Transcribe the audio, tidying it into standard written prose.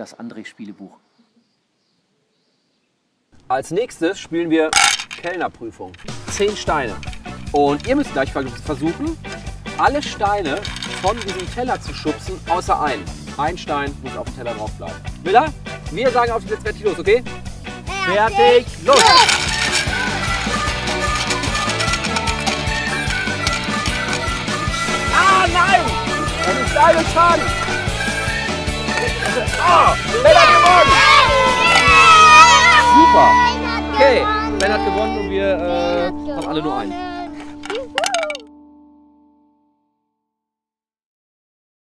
das André-Spielebuch. Als nächstes spielen wir Kellnerprüfung. 10 Steine. Und ihr müsst gleich versuchen, alle Steine von diesem Teller zu schubsen, außer einen. Ein Stein muss auf dem Teller drauf bleiben. Miller, wir sagen auf jetzt fertig los, okay? Fertig, los! Ah, nein! Das ist deine Schaden! Ah, Ben hat gewonnen! Super! Okay, Ben hat gewonnen und wir haben alle nur einen.